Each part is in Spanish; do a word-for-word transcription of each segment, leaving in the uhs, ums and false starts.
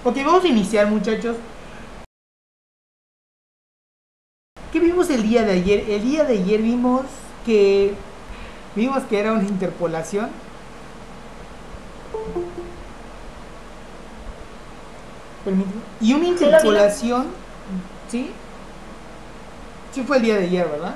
Ok, vamos a iniciar, muchachos. ¿Qué vimos el día de ayer? El día de ayer vimos que vimos que era una interpolación. Permíteme. Y una interpolación, ¿sí? Sí fue el día de ayer, ¿verdad?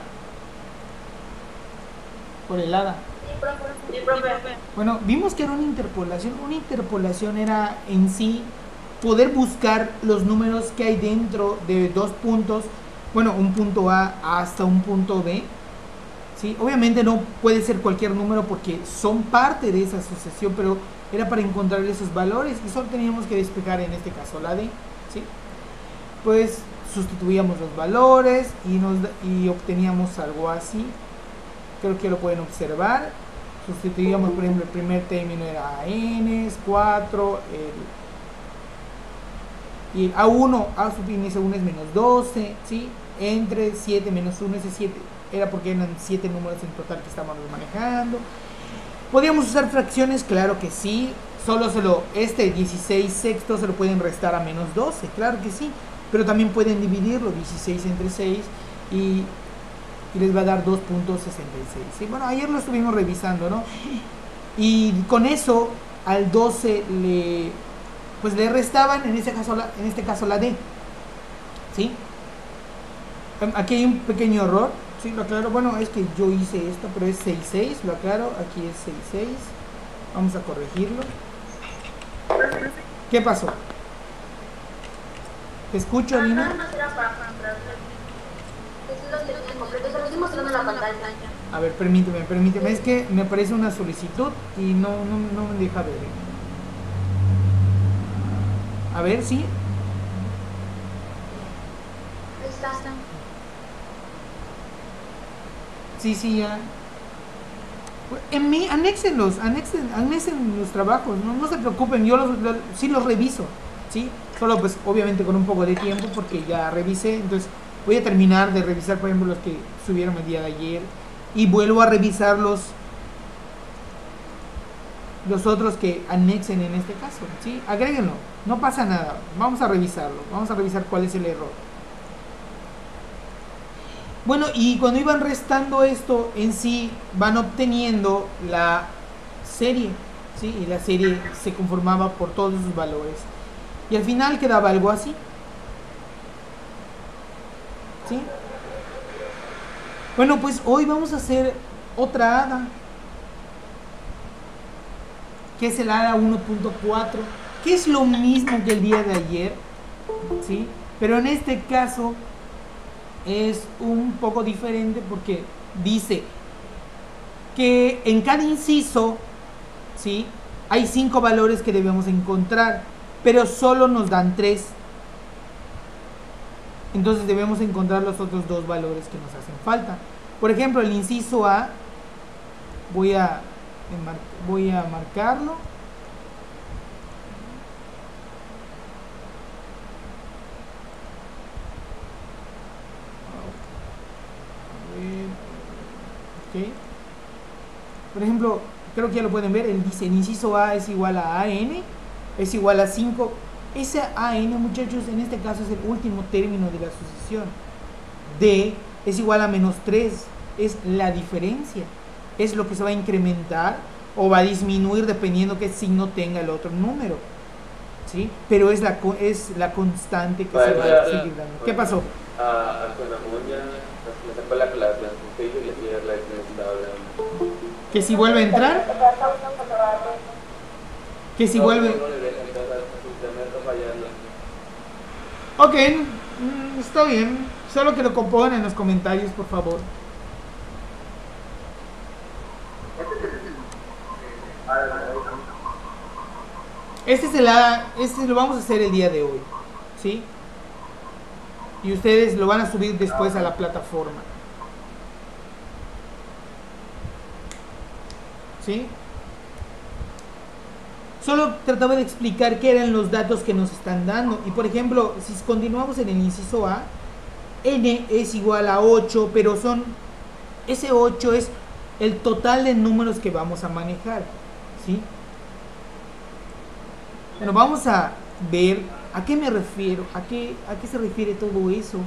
Por el hada. Sí, profe. Bueno, vimos que era una interpolación. Una interpolación era en sí poder buscar los números que hay dentro de dos puntos. Bueno, un punto A hasta un punto B. ¿Sí? Obviamente no puede ser cualquier número porque son parte de esa asociación, pero era para encontrar esos valores y solo teníamos que despejar en este caso la D. ¿Sí? Pues sustituíamos los valores y, nos, y obteníamos algo así. Creo que lo pueden observar. Sustituíamos, por ejemplo, el primer término era N, es cuatro, el, y el A uno, A sub inicio uno es menos doce, ¿sí? Entre siete menos uno es siete, era porque eran siete números en total que estábamos manejando. ¿Podíamos usar fracciones? Claro que sí. Solo se lo, este dieciséis sextos se lo pueden restar a menos doce, claro que sí. Pero también pueden dividirlo, dieciséis entre seis, y, y les va a dar dos punto sesenta y seis. ¿Sí? Bueno, ayer lo estuvimos revisando, ¿no? Y con eso al doce le, pues le restaban, en este caso la, en este caso la D. ¿Sí? Aquí hay un pequeño error. Sí, lo aclaro. Bueno, es que yo hice esto, pero es seis seis, lo aclaro. Aquí es seis seis. Vamos a corregirlo. ¿Qué pasó? ¿Te escucho, Lina? A ver, permíteme, permíteme. Es que me aparece una solicitud y no, no, no me deja ver. A ver, ¿sí? Sí, sí, ya. En mí, anéxenlos, anexen, anexen los trabajos, no, no se preocupen, yo los, los, sí los reviso, ¿sí? Solo pues obviamente con un poco de tiempo porque ya revisé, entonces voy a terminar de revisar, por ejemplo, los que subieron el día de ayer y vuelvo a revisar los, los otros que anexen en este caso, ¿sí? Agréguenlo, no pasa nada, vamos a revisarlo, vamos a revisar cuál es el error. Bueno, y cuando iban restando esto, en sí van obteniendo la serie, ¿sí? Y la serie se conformaba por todos sus valores. Y al final quedaba algo así. ¿Sí? Bueno, pues hoy vamos a hacer otra hada, que es el hada uno punto cuatro, que es lo mismo que el día de ayer, ¿sí? Pero en este caso es un poco diferente porque dice que en cada inciso, ¿sí?, hay cinco valores que debemos encontrar, pero solo nos dan tres. Entonces debemos encontrar los otros dos valores que nos hacen falta. Por ejemplo, el inciso A, voy a, voy a marcarlo. Okay. Por ejemplo, creo que ya lo pueden ver, él dice el inciso A es igual a A N, es igual a cinco. Ese A N, muchachos, en este caso es el último término de la asociación. D es igual a menos tres, es la diferencia, es lo que se va a incrementar o va a disminuir dependiendo qué signo tenga el otro número, ¿sí? Pero es la, es la constante que vale, se va a seguir dando. Vale. ¿Qué pasó? Ah, que si vuelve a entrar, que si vuelve, ok, está bien, solo que lo compongan en los comentarios, por favor. Este es el este lo vamos a hacer el día de hoy, ¿sí? Y ustedes lo van a subir después a la plataforma, ¿sí? Solo trataba de explicar qué eran los datos que nos están dando. Y por ejemplo, si continuamos en el inciso A, N es igual a ocho, pero son, ese ocho es el total de números que vamos a manejar, ¿sí? Bueno, vamos a ver ¿A qué me refiero? ¿A qué, a qué se refiere todo eso?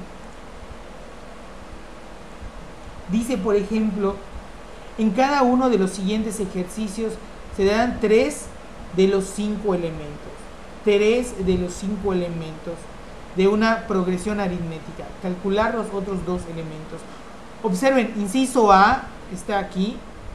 Dice, por ejemplo, en cada uno de los siguientes ejercicios se dan tres de los cinco elementos. Tres de los cinco elementos de una progresión aritmética. Calcular los otros dos elementos. Observen, inciso A está aquí.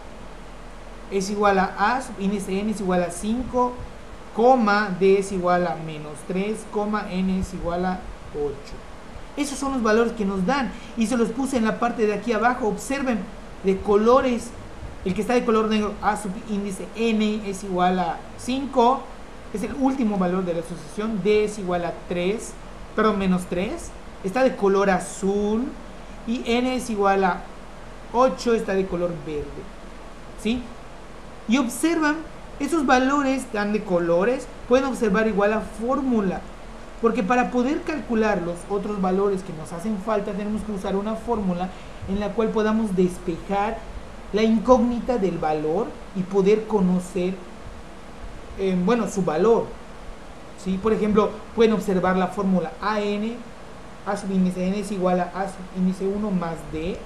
Es igual a A, índice n es igual a cinco, coma, d es igual a menos tres, coma, n es igual a ocho. Esos son los valores que nos dan. Y se los puse en la parte de aquí abajo. Observen, de colores. El que está de color negro, A subíndice n es igual a cinco. Es el último valor de la asociación. D es igual a tres. Perdón, menos tres. Está de color azul. Y n es igual a ocho. Está de color verde. ¿Sí? Y observan, esos valores están de colores. Pueden observar igual la fórmula. Porque para poder calcular los otros valores que nos hacen falta, tenemos que usar una fórmula en la cual podamos despejar la incógnita del valor y poder conocer, eh, bueno, su valor. ¿Sí? Por ejemplo, pueden observar la fórmula A N, A subíndice n es igual a A subíndice uno más D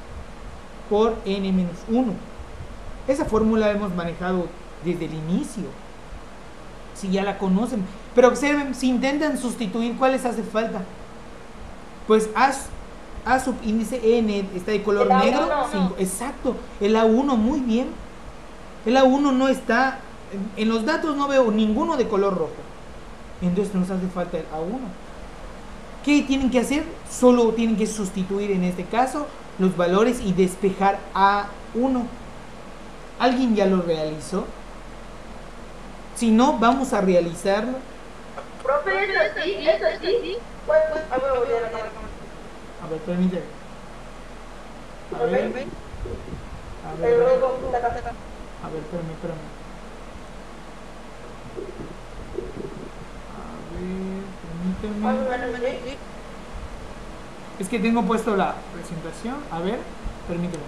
por n menos uno. Esa fórmula la hemos manejado desde el inicio. Si ya la conocen. Pero observen, si intentan sustituir, ¿cuál les hace falta? Pues A, A subíndice n está de color negro. cinco, exacto, el A uno, muy bien. El A uno no está, en, en los datos no veo ninguno de color rojo. Entonces nos hace falta el A uno. ¿Qué tienen que hacer? Solo tienen que sustituir en este caso los valores y despejar A uno. ¿Alguien ya lo realizó? Si no, vamos a realizarlo. Profe, ¿es así? ¿Es así? Pues, a ver, voy a la cámara. A ver, permíteme. A ver. A ver, a ver, espérame, espérame. A ver, permíteme. Es que tengo puesto la presentación. A ver, permíteme.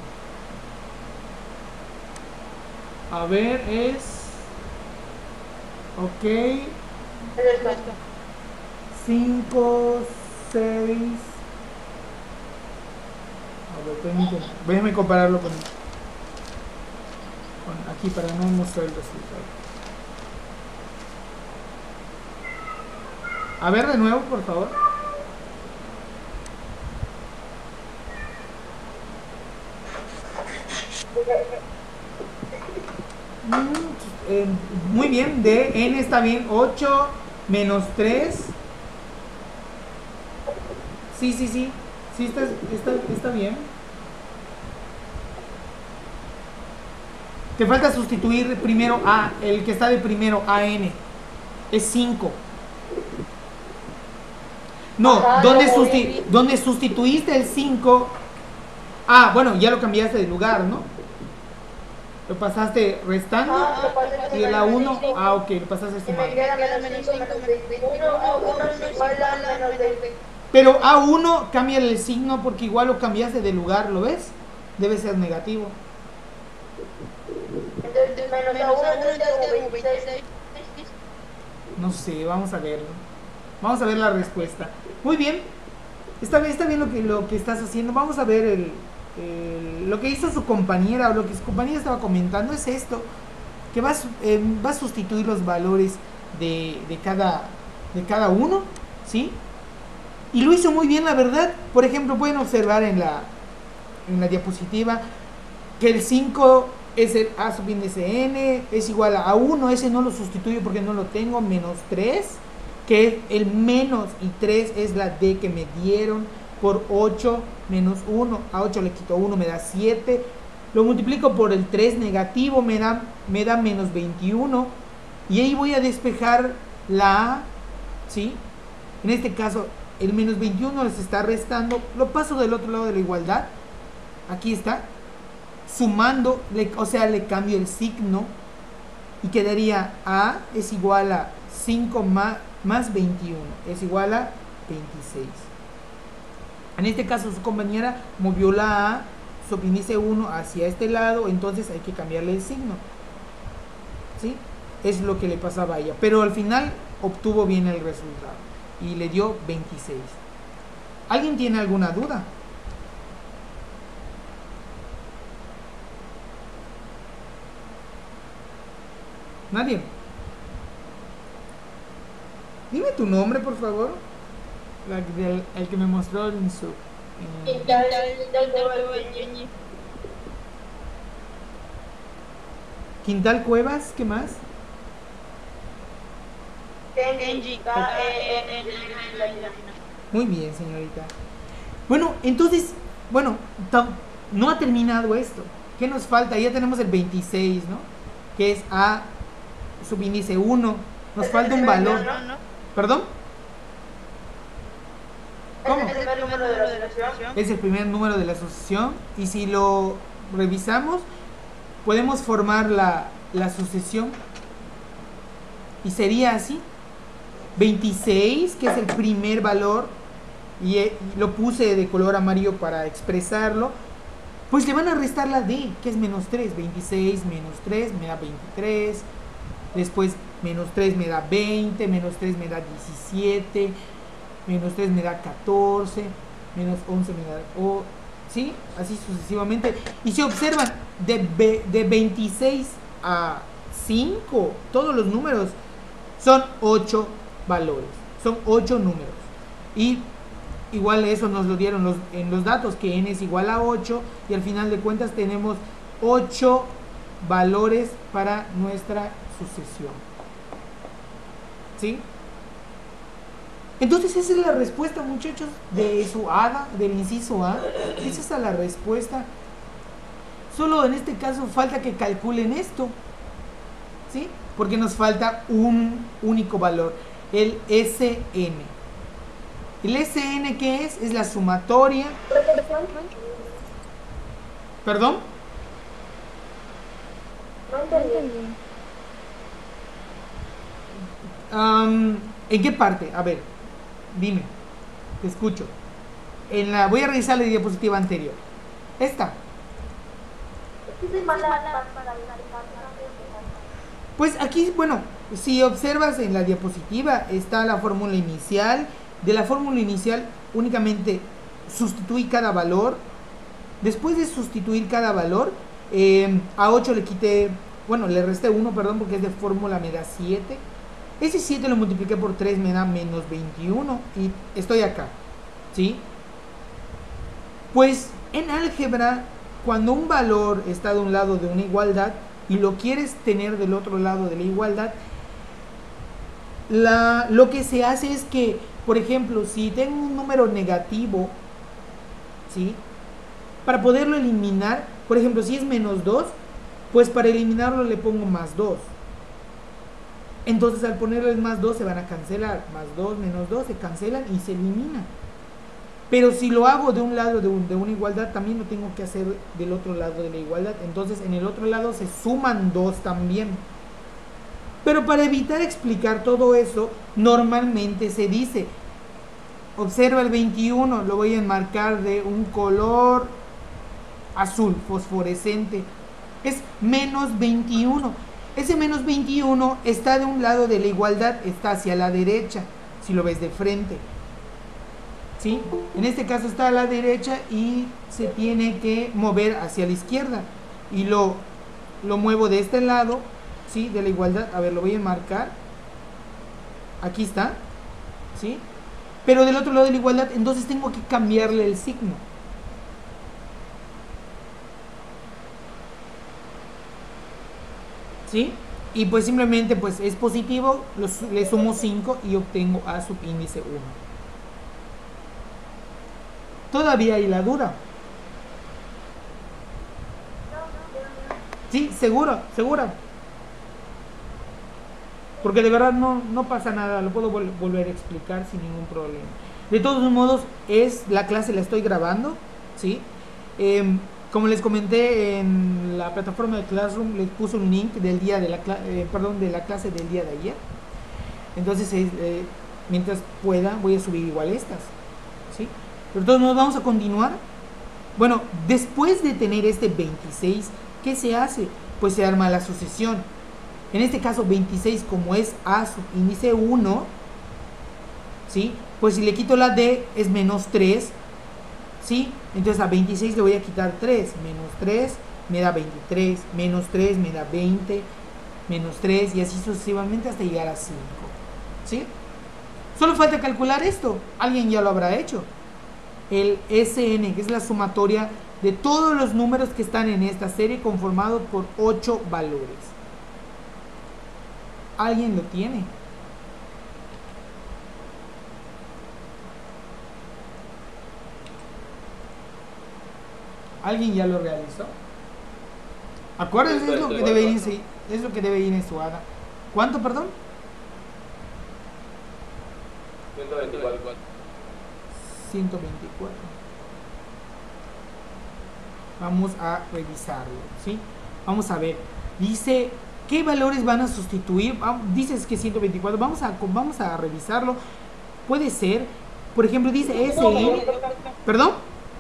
A ver, es... Ok. cinco, seis. A ver, permíteme. Déjame compararlo con, con aquí para no mostrar el resultado. A ver de nuevo, por favor. Mm, eh, muy bien, de n está bien, ocho menos tres. Sí, sí, sí. Sí, está, está, está bien. Te falta sustituir primero A, el que está de primero, A N. Es cinco. No, Ajá, ¿dónde, lo susti ¿dónde sustituiste el cinco? Ah, bueno, ya lo cambiaste de lugar, ¿no? Lo pasaste restando. Ah, lo pasé Y el A uno, menos cinco. ah, ok, lo pasaste Y sumando. me queda menos cinco, menos veintiuno, A uno es igual a menos veinte. Pero A uno, cambia el signo porque igual lo cambiaste de lugar, ¿lo ves? Debe ser negativo. Entonces, menos A uno es como veintiséis. No sé, vamos a verlo. Vamos a ver la respuesta. Muy bien. Está bien, está bien lo que, lo que estás haciendo. Vamos a ver el, el, lo que hizo su compañera o lo que su compañera estaba comentando es esto. Que va, eh, va a sustituir los valores de, de, cada, de cada uno. ¿Sí? Y lo hizo muy bien, la verdad. Por ejemplo, pueden observar en la, en la diapositiva que el cinco es el A subíndice n, es igual a uno, ese no lo sustituyo porque no lo tengo, menos tres, que es el menos, y tres es la D que me dieron, por ocho menos uno, a ocho le quito uno, me da siete, lo multiplico por el tres negativo, me da, me da menos veintiuno, y ahí voy a despejar la A, ¿sí? En este caso, el menos veintiuno les está restando, lo paso del otro lado de la igualdad, aquí está, sumando, le, o sea, le cambio el signo, y quedaría A es igual a cinco más, más veintiuno, es igual a veintiséis. En este caso su compañera movió la A, subíndice uno hacia este lado, entonces hay que cambiarle el signo, ¿sí? es lo que le pasaba a ella. Pero al final obtuvo bien el resultado y le dio veintiséis. ¿Alguien tiene alguna duda? ¿Nadie? Dime tu nombre, por favor. La, del, el que me mostró en su... En... Quintal, Quintal Cuevas, Kenji. Quintal Cuevas, ¿qué más? Kenji, K E N N. Muy bien, señorita. Bueno, entonces, bueno, no ha terminado esto. ¿Qué nos falta? Ya tenemos el veintiséis, ¿no? Que es A subíndice uno. Nos falta un valor. ¿Perdón? ¿Cómo? Es el primer número de la asociación. Es el primer número de la asociación. Y si lo revisamos, podemos formar la, la sucesión. Y sería así. veintiséis, que es el primer valor, y lo puse de color amarillo para expresarlo, pues le van a restar la D, que es menos tres. veintiséis menos tres me da veintitrés. Después menos tres me da veinte, menos tres me da diecisiete, menos tres me da catorce, menos once me da... Oh, ¿sí? Así sucesivamente. Y si observan, de, de veintiséis a cinco, todos los números son ocho valores, son ocho números. Y igual eso nos lo dieron los, en los datos, que n es igual a ocho, y al final de cuentas tenemos ocho valores para nuestra sucesión. ¿Sí? Entonces esa es la respuesta, muchachos, de su A, del inciso A. Esa es la respuesta. Solo en este caso falta que calculen esto, ¿sí? Porque nos falta un único valor, el S N. ¿El S N qué es? Es la sumatoria. ¿Perdón? No entendí. Um, ¿En qué parte? A ver, dime, te escucho. En la, voy a revisar la diapositiva anterior. Esta. Pues aquí, bueno, si observas en la diapositiva está la fórmula inicial. De la fórmula inicial únicamente sustituí cada valor. Después de sustituir cada valor, eh, a ocho le quité, bueno, le resté uno, perdón, porque es de fórmula, me da siete. Ese siete lo multipliqué por tres, me da menos veintiuno. Y estoy acá, ¿sí? Pues en álgebra, cuando un valor está de un lado de una igualdad y lo quieres tener del otro lado de la igualdad, la, lo que se hace es que, por ejemplo, si tengo un número negativo, ¿sí? Para poderlo eliminar, por ejemplo, si es menos dos, pues para eliminarlo le pongo más dos. Entonces al ponerle más dos se van a cancelar. Más dos menos dos se cancelan y se eliminan. Pero si lo hago de un lado de, un, de una igualdad, también lo tengo que hacer del otro lado de la igualdad. Entonces en el otro lado se suman dos también. Pero para evitar explicar todo eso, normalmente se dice, observa el veintiuno, lo voy a enmarcar de un color azul, fosforescente. Es menos veintiuno. Ese menos veintiuno está de un lado de la igualdad, está hacia la derecha, si lo ves de frente. ¿Sí? En este caso está a la derecha y se tiene que mover hacia la izquierda. Y lo, lo muevo de este lado, ¿sí? De la igualdad. A ver, lo voy a enmarcar. Aquí está, ¿sí? Pero del otro lado de la igualdad, entonces tengo que cambiarle el signo. ¿Sí? Y pues simplemente pues es positivo, los, le sumo cinco y obtengo A subíndice uno. Todavía hay la duda. Sí, seguro, seguro. Porque de verdad no, no pasa nada, lo puedo vol volver a explicar sin ningún problema. De todos modos, es la clase la estoy grabando, ¿sí? Eh, como les comenté en la plataforma de Classroom, les puse un link del día de la, eh, perdón, de la clase del día de ayer. Entonces, eh, mientras pueda, voy a subir igual estas, ¿sí? Pero todos nos vamos a continuar. Bueno, después de tener este veintiséis, ¿qué se hace? Pues se arma la sucesión. En este caso veintiséis, como es A subíndice uno, ¿sí? Pues si le quito la D es menos tres, ¿sí? Entonces a veintiséis le voy a quitar tres, menos tres me da veintitrés, menos tres me da veinte, menos tres y así sucesivamente hasta llegar a cinco, ¿sí? Solo falta calcular esto, alguien ya lo habrá hecho. El S N, que es la sumatoria de todos los números que están en esta serie conformado por ocho valores. ¿Alguien lo tiene? ¿Alguien ya lo realizó? Acuérdense, es lo que debe ir, sí, es lo que debe ir en su hada. ¿Cuánto, perdón? ciento veinticuatro. ciento veinticuatro. Vamos a revisarlo, ¿sí? Vamos a ver. Dice, ¿qué valores van a sustituir? Dices que ciento veinticuatro. Vamos a, vamos a revisarlo. Puede ser, por ejemplo, dice S N. ¿Perdón?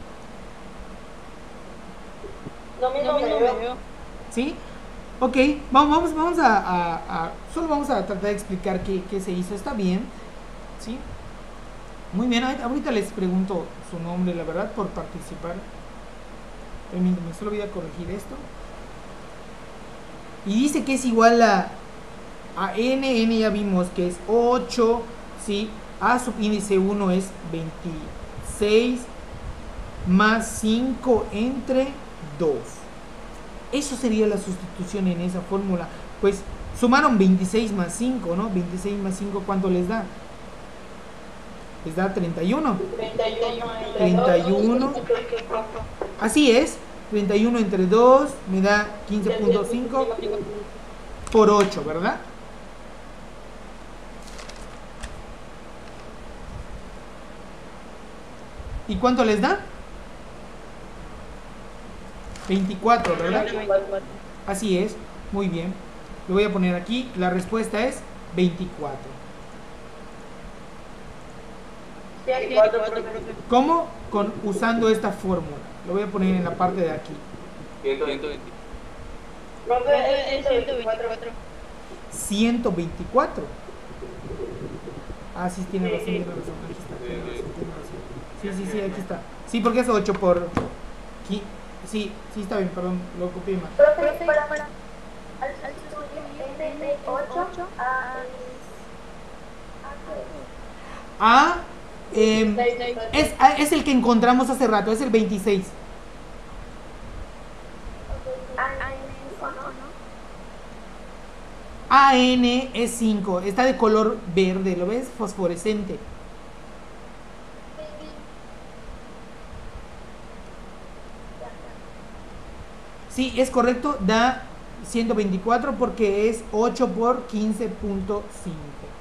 No, mismo me veo. ¿Sí? Ok, vamos, vamos, vamos a, a, a... Solo vamos a tratar de explicar qué, qué se hizo. Está bien, ¿sí? Muy bien, ahorita les pregunto su nombre, la verdad, por participar. Permítanme, solo voy a corregir esto. Y dice que es igual a, a N, N ya vimos que es ocho, ¿sí? A subíndice uno es veintiséis más cinco entre dos. Eso sería la sustitución en esa fórmula. Pues sumaron veintiséis más cinco, ¿no? veintiséis más cinco, ¿cuánto les da? Les da treinta y uno. treinta y uno. Así es. treinta y uno entre dos me da quince punto cinco por ocho, ¿verdad? ¿Y cuánto les da? veinticuatro, ¿verdad? Así es. Muy bien. Lo voy a poner aquí. La respuesta es veinticuatro. ¿Cómo? Con, usando esta fórmula. Lo voy a poner en la parte de aquí. ciento veinticuatro. Ah, sí, tiene razón, tiene razón. Aquí está, tiene razón, tiene razón. Sí, sí, sí, aquí está. Sí, porque es ocho por... Aquí. Sí, sí, está bien, perdón, lo copié mal. Profe, para, para. Al sustituir ocho A eh, es, es el que encontramos hace rato, es el veintiséis. A N es cinco, está de color verde, ¿lo ves? Fosforescente. Sí, es correcto, da ciento veinticuatro porque es ocho por quince punto cinco.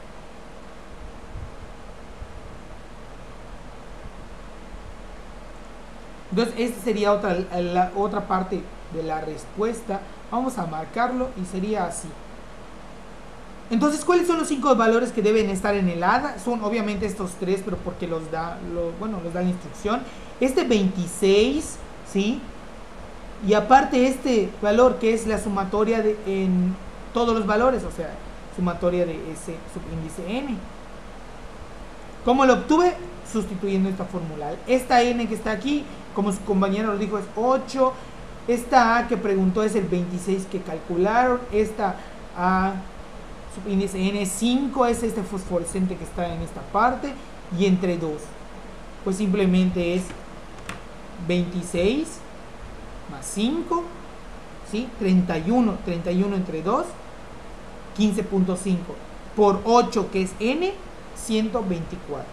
Entonces, esta sería otra, la otra parte de la respuesta. Vamos a marcarlo y sería así. Entonces, ¿cuáles son los cinco valores que deben estar en el hada? Son obviamente estos tres, pero porque los da, lo, bueno, los da la instrucción. Este veintiséis, ¿sí? Y aparte este valor que es la sumatoria de, en todos los valores, o sea, sumatoria de ese subíndice n. ¿Cómo lo obtuve? Sustituyendo esta fórmula. Esta n que está aquí, como su compañero lo dijo, es ocho. Esta a que preguntó es el veintiséis que calcularon. Esta a subíndice n es cinco, es este fosforescente que está en esta parte. Y entre dos, pues simplemente es veintiséis más cinco, ¿sí? treinta y uno, treinta y uno entre dos, quince punto cinco, por ocho que es n, ciento veinticuatro.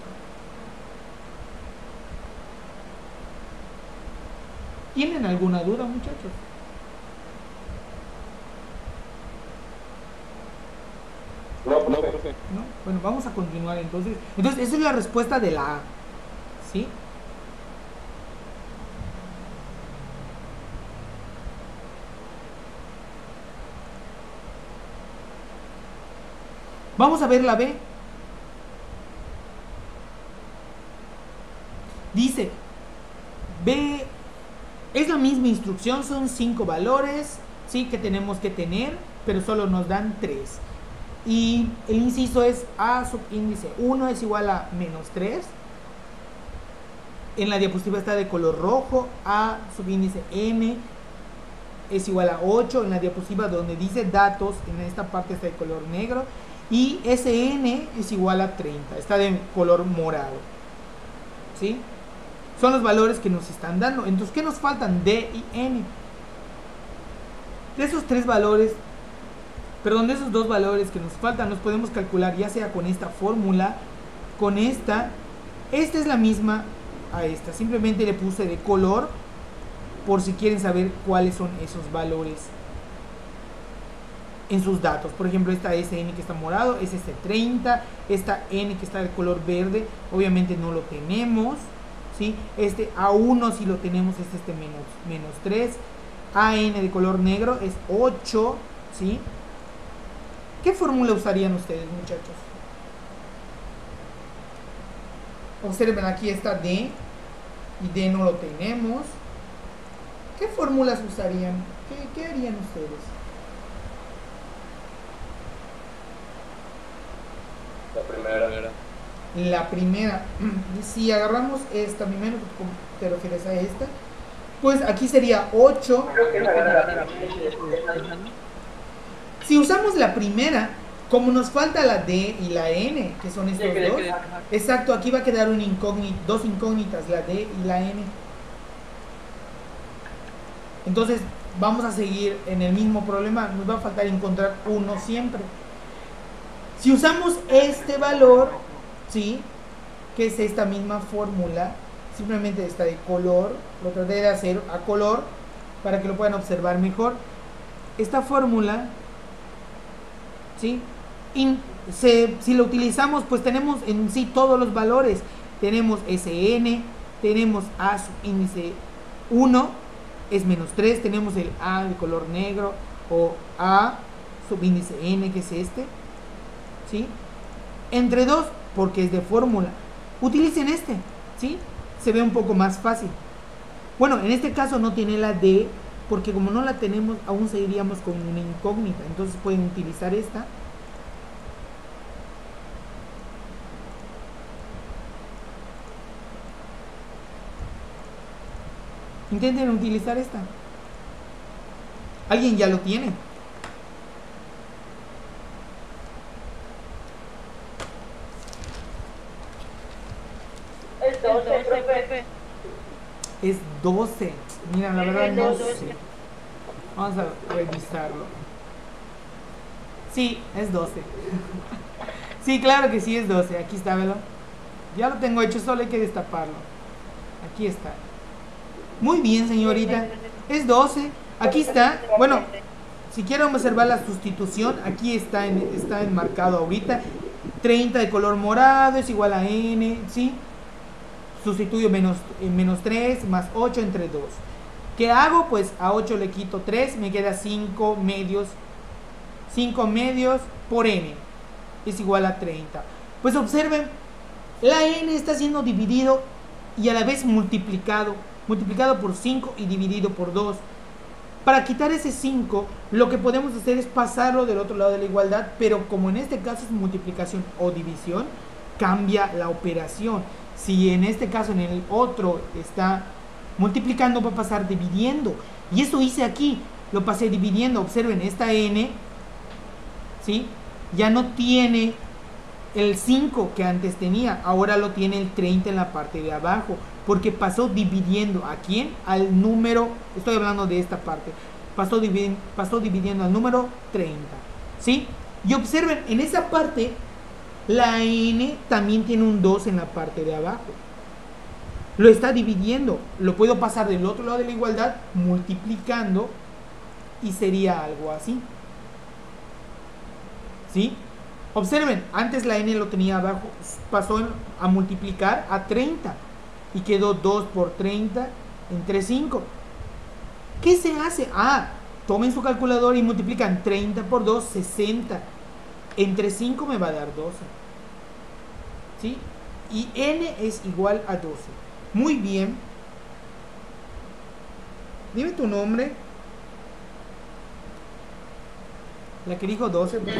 ¿Tienen alguna duda, muchachos? No, no, profe. ¿No? Bueno, vamos a continuar entonces. Entonces, esa es la respuesta de la A, ¿sí? Vamos a ver la B. Dice, B es la misma instrucción, son cinco valores, ¿sí? Que tenemos que tener, pero solo nos dan tres. Y el inciso es A subíndice uno es igual a menos tres. En la diapositiva está de color rojo. A subíndice N es igual a ocho. En la diapositiva donde dice datos, en esta parte está de color negro. Y S N es igual a treinta. Está de color morado. ¿Sí? Son los valores que nos están dando. Entonces, ¿qué nos faltan? D y N. De esos tres valores, perdón, de esos dos valores que nos faltan, los podemos calcular ya sea con esta fórmula, con esta. Esta es la misma a esta. Simplemente le puse de color por si quieren saber cuáles son esos valores en sus datos. Por ejemplo, esta S N que está morado es este treinta. Esta N que está de color verde, obviamente no lo tenemos, ¿sí? Este A uno sí lo tenemos, es este menos, menos tres. A N de color negro es ocho, ¿sí? ¿Qué fórmula usarían ustedes, muchachos? Observen, aquí está D y D no lo tenemos. ¿Qué fórmulas usarían? ¿Qué, qué harían ustedes? La primera. La primera, si agarramos esta, mi menos, te refieres a esta, pues aquí sería ocho. Creo que es la Si usamos la primera, como nos falta la D y la N, que son estos dos, exacto, aquí va a quedar un incógnito, dos incógnitas, la D y la N. Entonces vamos a seguir en el mismo problema, nos va a faltar encontrar uno siempre. Si usamos este valor, ¿sí? Que es esta misma fórmula, simplemente está de color, lo traté de hacer a color para que lo puedan observar mejor. Esta fórmula, ¿sí? Y se, si lo utilizamos, pues tenemos en sí todos los valores. Tenemos S N, tenemos A subíndice uno, es menos tres, tenemos el A de color negro o A subíndice N, que es este, ¿sí? Entre dos, porque es de fórmula. Utilicen este, ¿sí? Se ve un poco más fácil. Bueno, en este caso no tiene la D, porque como no la tenemos, aún seguiríamos con una incógnita. Entonces pueden utilizar esta. Intenten utilizar esta. ¿Alguien ya lo tiene? Es doce, profe. Es doce. Mira, la verdad no sé. Vamos a revisarlo. Sí, es doce. Sí, claro que sí es doce. Aquí está, ¿velo? Ya lo tengo hecho, solo hay que destaparlo. Aquí está. Muy bien, señorita. Es doce. Aquí está. Bueno, si quieren observar la sustitución, aquí está, en, está enmarcado ahorita. treinta de color morado es igual a N, ¿sí? Sustituyo menos, eh, menos tres más ocho entre dos. ¿Qué hago? Pues a ocho le quito tres, me queda cinco medios. cinco medios por N es igual a treinta. Pues observen, la N está siendo dividido y a la vez multiplicado. Multiplicado por cinco y dividido por dos. Para quitar ese cinco, lo que podemos hacer es pasarlo del otro lado de la igualdad, pero como en este caso es multiplicación o división, cambia la operación. Si en este caso en el otro está multiplicando, va a pasar dividiendo. Y eso hice aquí, lo pasé dividiendo. Observen, esta N, ¿sí? Ya no tiene el cinco que antes tenía, ahora lo tiene el treinta en la parte de abajo, porque pasó dividiendo. ¿A quién? Al número, estoy hablando de esta parte, pasó, dividi pasó dividiendo al número treinta, ¿sí? Y observen, en esa parte, la N también tiene un dos en la parte de abajo. Lo está dividiendo, lo puedo pasar del otro lado de la igualdad, multiplicando, y sería algo así, ¿sí? Observen, antes la N lo tenía abajo, pasó a multiplicar a treinta y quedó dos por treinta entre cinco. ¿Qué se hace? Ah, tomen su calculadora y multiplican treinta por dos, sesenta. Entre cinco me va a dar doce. ¿Sí? Y N es igual a doce. Muy bien. Dime tu nombre. La que dijo doce. Pues.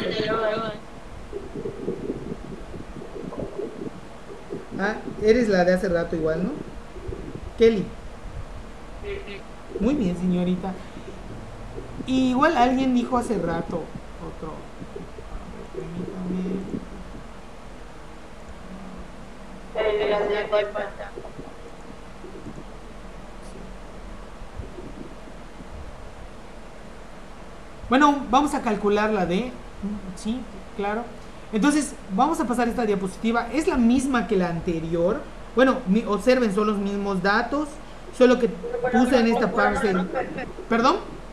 Ah, eres la de hace rato igual, ¿no? Kelly. Muy bien, señorita. Y igual alguien dijo hace rato otro. Permítame. Bueno, vamos a calcular la D. Sí, claro. Entonces, vamos a pasar esta diapositiva. Es la misma que la anterior. Bueno, mi, observen, son los mismos datos. Solo que puse en esta parte. ¿Perdón?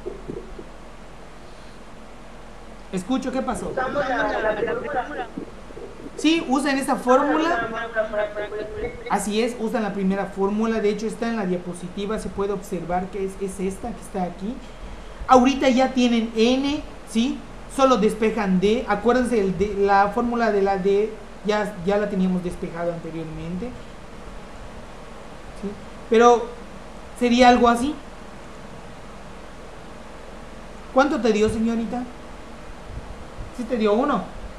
Escucho, ¿qué pasó? Sí, usan esta fórmula. Así es, usan la primera fórmula. De hecho, está en la diapositiva. Se puede observar que es, es esta que está aquí. Ahorita ya tienen N, ¿sí? Solo despejan D. Acuérdense, el D, la fórmula de la D ya, ya la teníamos despejado anteriormente. ¿Sí? Pero sería algo así. ¿Cuánto te dio, señorita? ¿Sí te dio uno?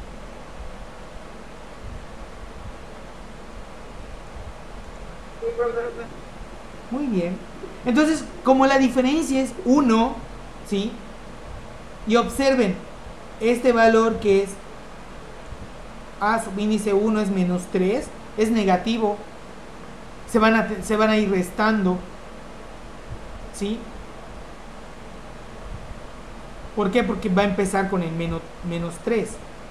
Muy bien. Entonces, como la diferencia es uno, ¿sí? Y observen, este valor que es A subíndice uno es menos tres, es negativo. Se van a, se van a ir restando, ¿sí? ¿Por qué? Porque va a empezar con el menos, menos tres.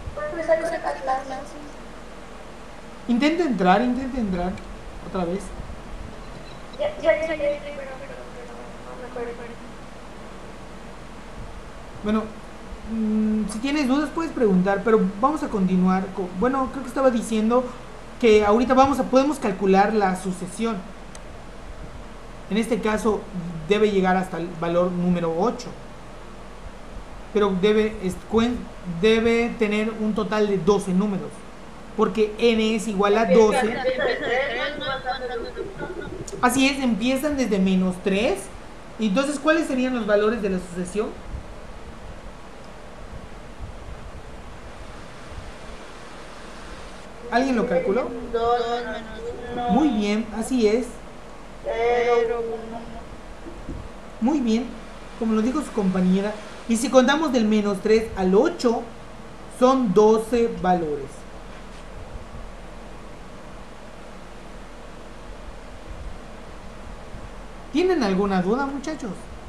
Intenta entrar, intenta entrar otra vez. Ya, ya, ya, ya, pero, pero, pero, no me acuerdo. Bueno, mmm, si tienes dudas puedes preguntar, pero vamos a continuar con, bueno, creo que estaba diciendo que ahorita vamos a, podemos calcular la sucesión. En este caso debe llegar hasta el valor número ocho. Pero debe, debe tener un total de doce números. Porque n es igual a doce. Así es, empiezan desde menos tres. Entonces, ¿cuáles serían los valores de la sucesión? ¿Alguien lo calculó? Muy bien, así es. Muy bien, como lo dijo su compañera. Y si contamos del menos tres al ocho, son doce valores. ¿Tienen alguna duda, muchachos?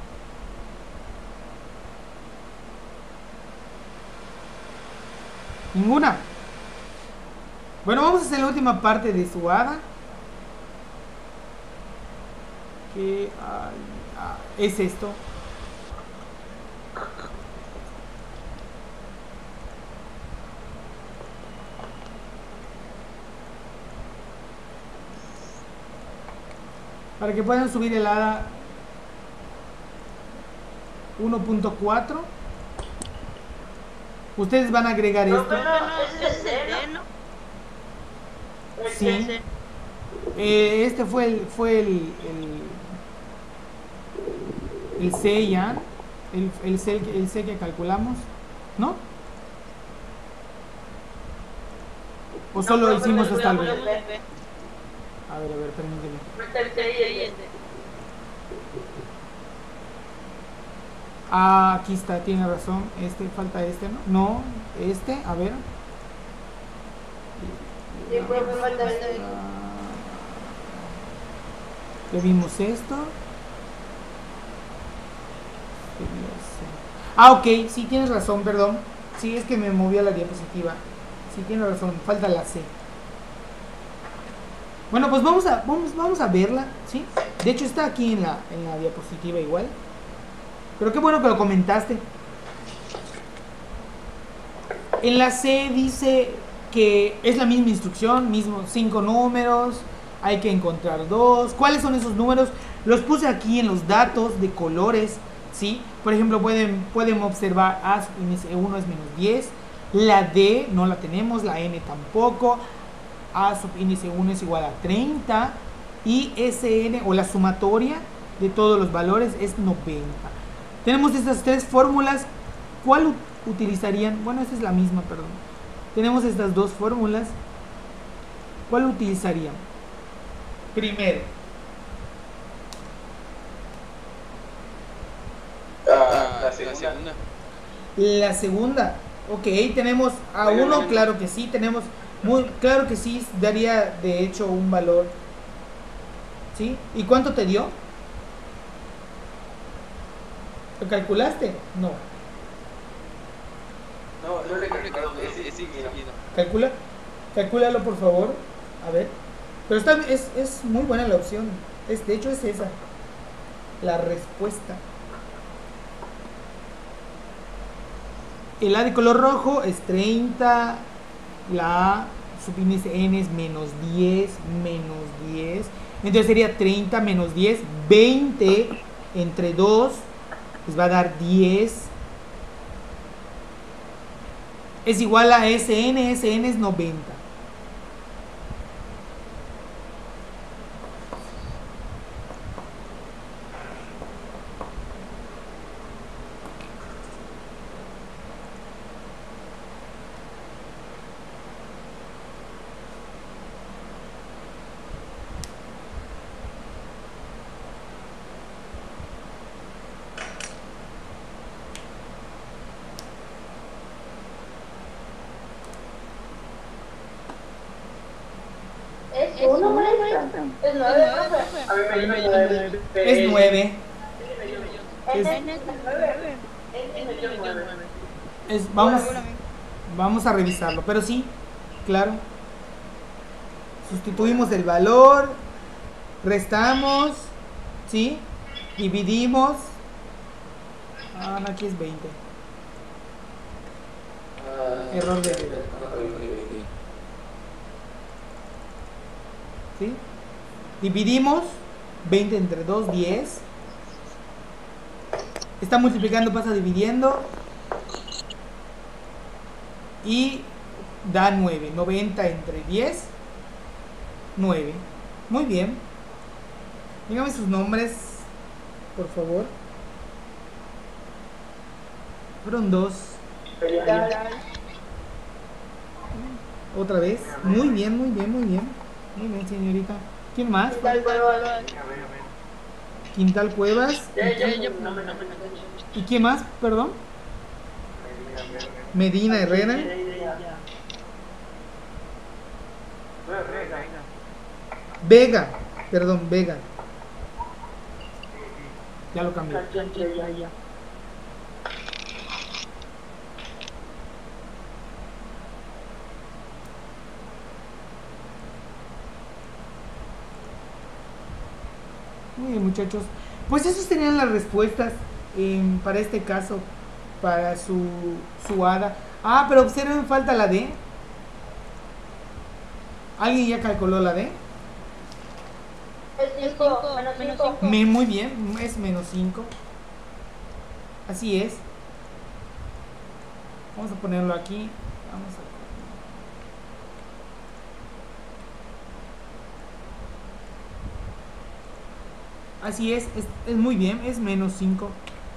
¿Ninguna? Bueno, vamos a hacer la última parte de su hada. Que ah, ah, es esto. Para que puedan subir el hada uno punto cuatro. Ustedes van a agregar esto. Sí. Eh, este fue el fue el el, el C ya. El, el, C, el C que calculamos, ¿no? ¿O solo no, hicimos hasta el B? A ver, a ver, permíteme. Ah, aquí está, tiene razón. Este, falta este, ¿no? No, este, a ver. Ya vimos esto. Ah, ok, sí, tienes razón, perdón. Sí, es que me movió la diapositiva. Sí, tienes razón, falta la C. Bueno, pues vamos a, vamos, vamos a verla, ¿sí? De hecho está aquí en la, en la diapositiva igual. Pero qué bueno que lo comentaste. En la C dice que es la misma instrucción, mismos cinco números, hay que encontrar dos. ¿Cuáles son esos números? Los puse aquí en los datos de colores, ¿sí? Por ejemplo, pueden, pueden observar A subíndice uno es menos diez, la D no la tenemos, la N tampoco, A subíndice uno es igual a treinta y S N o la sumatoria de todos los valores es noventa. Tenemos estas tres fórmulas. ¿Cuál, utilizarían? Bueno, esta es la misma, perdón. Tenemos estas dos fórmulas. ¿Cuál utilizarían? Primero. Ah, la segunda. La segunda. Ok, tenemos a uno, claro que sí, tenemos muy claro que sí, daría de hecho un valor. ¿Sí? ¿Y cuánto te dio? ¿Lo calculaste? No. No, no le calculo, es seguido. Calcula, calcúlalo por favor. A ver. Pero está, es, es muy buena la opción. Es, de hecho es esa. La respuesta. El A de color rojo es treinta. La A subíndice N es menos diez. Menos diez. Entonces sería treinta menos diez. veinte entre dos. Les va a dar diez. Es igual a S N. S N es noventa. Es uno, maestra. Es nueve, profe. A mí me dio nueve. Es nueve. Es Es- nueve. Es me dio nueve. Es, vamos, vamos a revisarlo. Pero sí, claro. Sustituimos el valor. Restamos. ¿Sí? Dividimos. Ah, no, aquí es veinte. Error de... ¿Sí? Dividimos veinte entre dos, diez. Está multiplicando, pasa dividiendo. Y da nueve. noventa entre diez, nueve. Muy bien. Dígame sus nombres, por favor. Fueron dos. Otra vez. Muy bien, muy bien, muy bien. Muy bien, señorita. ¿Quién más? Quintal Cuevas. ¿Y quién más? Perdón. Medina Herrera. Vega. Perdón, Vega. Ya lo cambié. Muy bien, muchachos. Pues esas serían las respuestas eh, para este caso, para su, su hada. Ah, pero observen, falta la D. ¿Alguien ya calculó la D? Es cinco, menos cinco. Me- muy bien, es menos cinco. Así es. Vamos a ponerlo aquí. Vamos a... Así es, es, es muy bien, es menos cinco.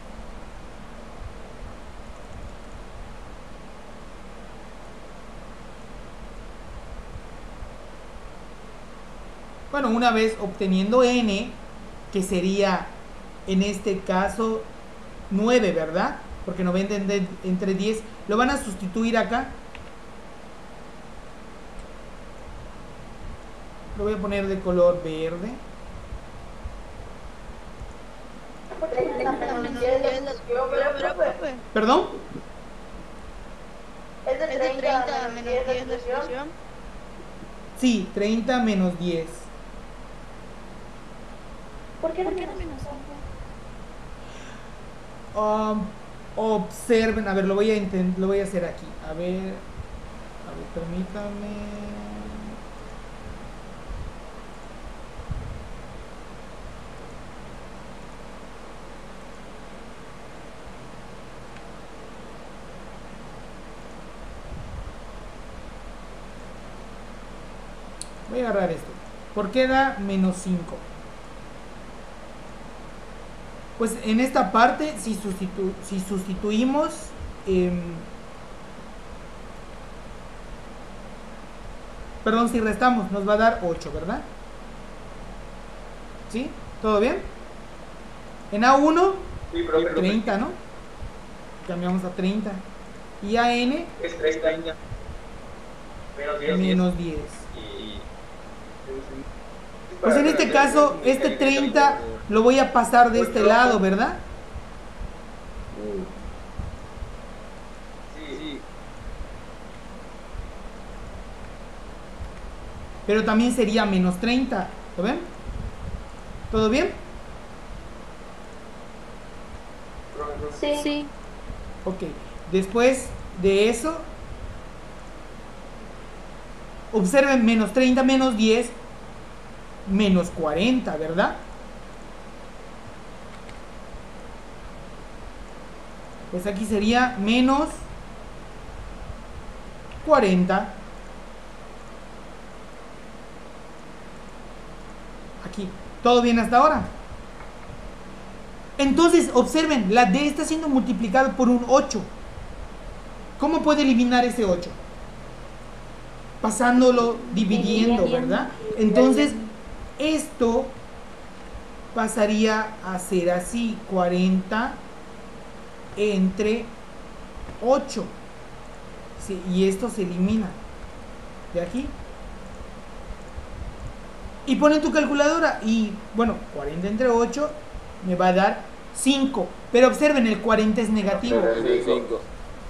Bueno, una vez obteniendo n, que sería en este caso nueve, ¿verdad? Porque noventa entre, entre diez, lo van a sustituir acá. Lo voy a poner de color verde. ¿Perdón? Es de treinta menos diez la expresión. Sí, treinta menos diez. ¿Por qué no menos cinco? Um, observen, a ver, lo voy a intent- lo voy a hacer aquí. A ver, a ver, permítame. Voy a agarrar esto. ¿Por qué da menos cinco? Pues en esta parte, si, sustitu si sustituimos eh, perdón, si restamos nos va a dar ocho, ¿verdad? ¿Sí? ¿Todo bien? En A uno, Sí, profe. treinta, ¿no? Cambiamos a treinta. Y a N, Es treinta. Menos diez. menos diez. Y... Pues en este caso, este treinta lo voy a pasar de este lado, ¿verdad? Sí, sí. Pero también sería menos treinta. ¿Lo ven? ¿Todo bien? Sí. Sí. Ok. Después de eso, observen, menos treinta menos diez, menos cuarenta, ¿verdad? Pues aquí sería menos cuarenta. Aquí. ¿Todo bien hasta ahora? Entonces, observen, la D está siendo multiplicada por un ocho. ¿Cómo puede eliminar ese ocho? Pasándolo, dividiendo, ¿verdad? Entonces, esto pasaría a ser así, cuarenta entre ocho. Sí, y esto se elimina de aquí. Y pone tu calculadora y, bueno, cuarenta entre ocho me va a dar cinco. Pero observen, el cuarenta es negativo. cinco.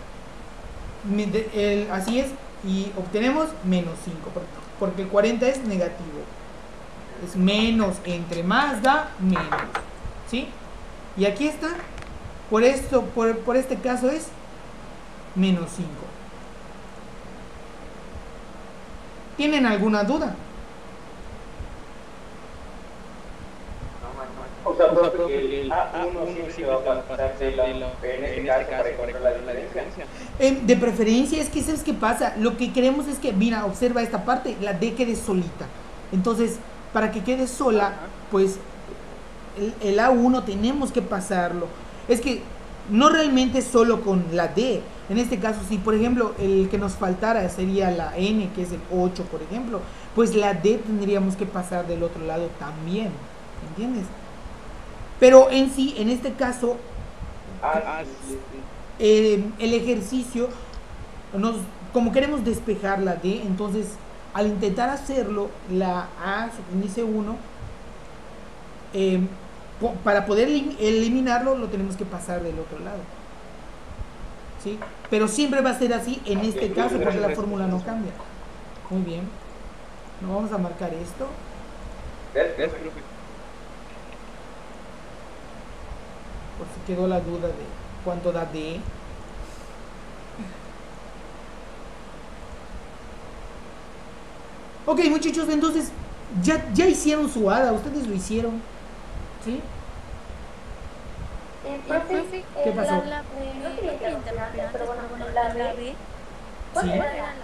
El, así es, y obtenemos menos cinco, porque el cuarenta es negativo. Es menos, entre más da menos, ¿sí? Y aquí está, por esto, por, por este caso es menos cinco. ¿Tienen alguna duda? O sea, profe, que el A uno sí va a pasar de la, en este caso para encontrar la diferencia. Eh, de preferencia, es que ¿sabes qué pasa? Lo que queremos es que, mira, observa esta parte, la D quede solita. Entonces, para que quede sola, pues el, el A uno tenemos que pasarlo. Es que no realmente solo con la D. En este caso, si por ejemplo el que nos faltara sería la N, que es el ocho, por ejemplo, pues la D tendríamos que pasar del otro lado también. ¿Entiendes? Pero en sí, en este caso, Ah, sí, sí. eh, el ejercicio, nos, como queremos despejar la D, entonces al intentar hacerlo, la A, subíndice uno, eh, po- para poder elim- eliminarlo, lo tenemos que pasar del otro lado. ¿Sí? Pero siempre va a ser así en este caso, porque la fórmula no cambia. Muy bien. Nos vamos a marcar esto. ¿Ves, ves, profe? Por si quedó la duda de cuánto da D. Ok, muchachos, entonces ya, ya hicieron su hada, ustedes lo hicieron. ¿Sí? Eh, profe, ¿Qué eh, pasó? la- la- eh, no quería interrumpir antes, pero bueno, la B. ¿Cuál Sí. era la N?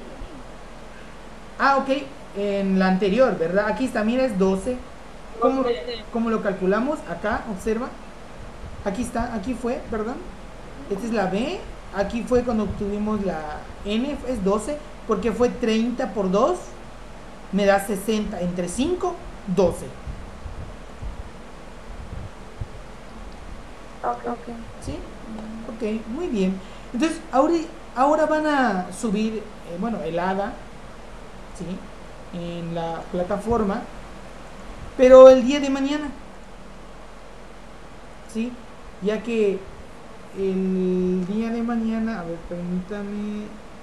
Ah, ok, en la anterior, ¿verdad? Aquí está, mira, es doce. ¿Cómo, cómo lo calculamos? Acá, observa. Aquí está, aquí fue, perdón. Esta es la B. Aquí fue cuando obtuvimos la N, es doce, porque fue treinta por dos, me da sesenta. Entre cinco, doce. Ok, ok. ¿Sí? Ok, muy bien. Entonces, ahora, ahora van a subir, eh, bueno, el hada, ¿sí? En la plataforma, pero el día de mañana, ¿sí? Ya que el día de mañana, a ver, permítame.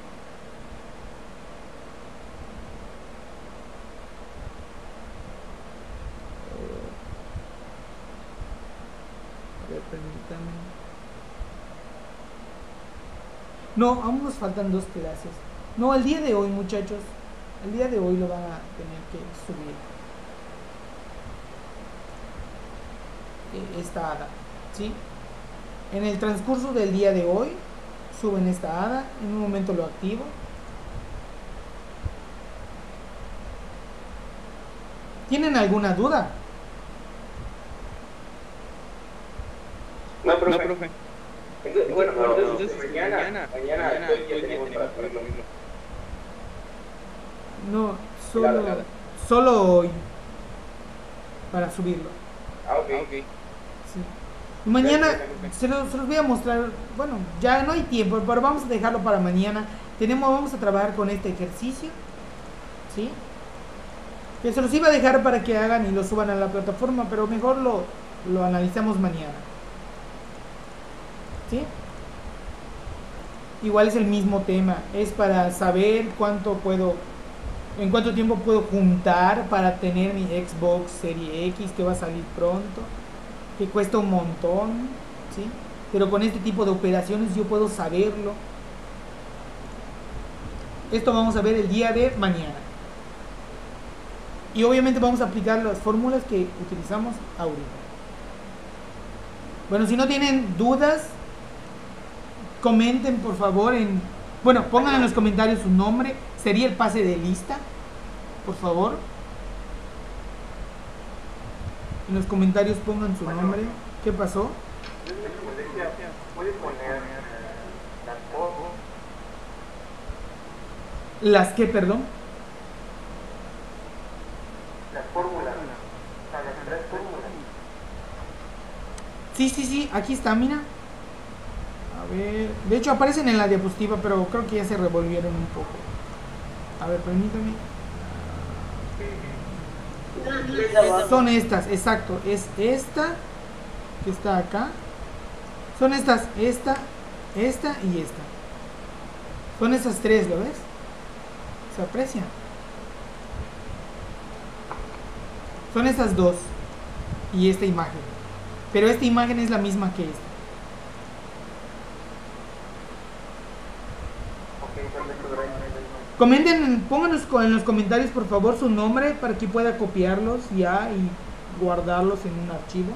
A ver, permítame. No, aún nos faltan dos clases. No, el día de hoy, muchachos. El día de hoy lo van a tener que subir. Eh, Esta hada, ¿sí? En el transcurso del día de hoy, suben esta hada. En un momento lo activo. ¿Tienen alguna duda? No, profe. No, profe. Entonces, bueno, bueno, entonces mañana, mañana, mañana todo el día tenemos para subirlo. No, solo, Nada, nada. solo hoy para subirlo. Ah, ok. Sí. Y mañana se los, se los voy a mostrar. Bueno, ya no hay tiempo, pero vamos a dejarlo para mañana. Tenemos, vamos a trabajar con este ejercicio, ¿sí? Que se los iba a dejar para que hagan y lo suban a la plataforma, pero mejor lo, lo analizamos mañana, ¿sí? Igual es el mismo tema, es para saber cuánto puedo, en cuánto tiempo puedo juntar para tener mi Xbox Series X, que va a salir pronto, que cuesta un montón, ¿sí? Pero con este tipo de operaciones yo puedo saberlo. Esto vamos a ver el día de mañana. Y obviamente vamos a aplicar las fórmulas que utilizamos ahorita. Bueno, si no tienen dudas, comenten por favor en... Bueno, pongan en los comentarios su nombre. Sería el pase de lista, por favor. En los comentarios pongan su nombre. ¿Qué pasó? Puedes poner las fotos. ¿Las qué, perdón? Las fórmulas, o sea, las tres fórmulas. Sí, sí, sí, aquí está, mira. A ver, de hecho aparecen en la diapositiva, pero creo que ya se revolvieron un poco. A ver, permítame. Son estas, exacto, es esta que está acá. Son estas, esta, esta y esta. Son esas tres, ¿lo ves? Se aprecia. Son estas dos y esta imagen, pero esta imagen es la misma que esta. Comenten, pónganos en los comentarios por favor su nombre para que pueda copiarlos ya y guardarlos en un archivo.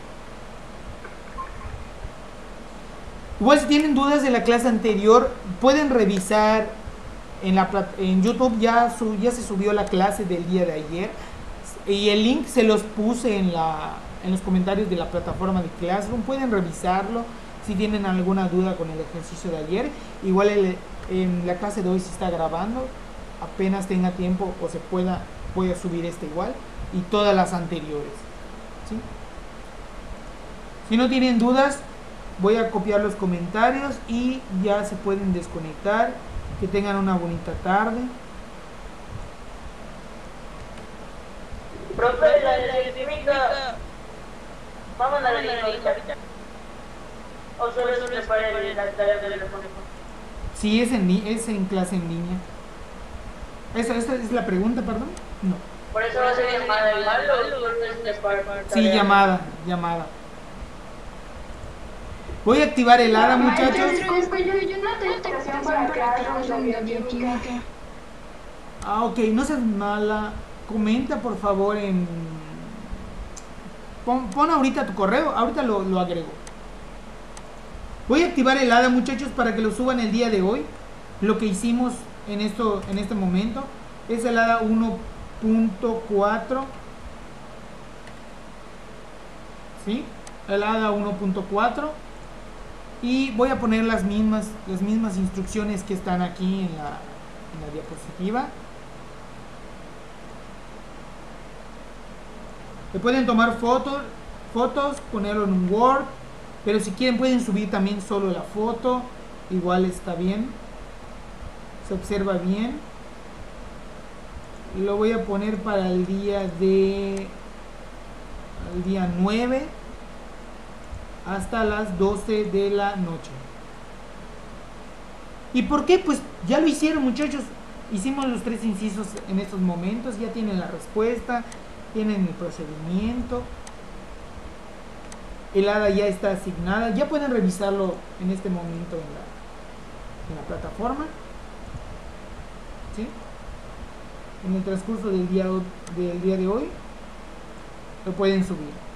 Igual si tienen dudas de la clase anterior pueden revisar en, la, en YouTube, ya, su, ya se subió la clase del día de ayer. Y el link se los puse en, la, en los comentarios de la plataforma de Classroom. Pueden revisarlo si tienen alguna duda con el ejercicio de ayer. Igual el, en la clase de hoy se está grabando. Apenas tenga tiempo o se pueda, voy a subir este igual. Y todas las anteriores, ¿sí? Si no tienen dudas, voy a copiar los comentarios y ya se pueden desconectar. Que tengan una bonita tarde. Profe, la de química, vamos a darle ahorita. O solo es preparar la tarea del teléfono. Sí, es en, es en clase en línea. ¿Esa, ¿Esta es la pregunta, perdón? No. Por eso va a ser llamada igual o solo es preparar. Sí, llamada, llamada. Voy a activar el hada, muchachos. Disculpe, yo, yo no tengo aplicación para Classroom de bioquímica. Ah, ok, no seas mala. Comenta por favor en... Pon, pon ahorita tu correo, ahorita lo, lo agrego. Voy a activar el hada, muchachos, para que lo suban el día de hoy. Lo que hicimos en, esto, en este momento es el hada uno punto cuatro. ¿Sí? El hada uno punto cuatro. Y voy a poner las mismas, las mismas instrucciones que están aquí en la, en la diapositiva. Le pueden tomar fotos, fotos, ponerlo en un Word, pero si quieren pueden subir también solo la foto, igual está bien, se observa bien. Lo voy a poner para el día de el día nueve hasta las doce de la noche. ¿Y por qué? Pues ya lo hicieron, muchachos. Hicimos los tres incisos en estos momentos, ya tienen la respuesta, tienen el procedimiento, el hada ya está asignada, ya pueden revisarlo en este momento en la, en la plataforma, ¿sí? En el transcurso del día, del día de hoy lo pueden subir.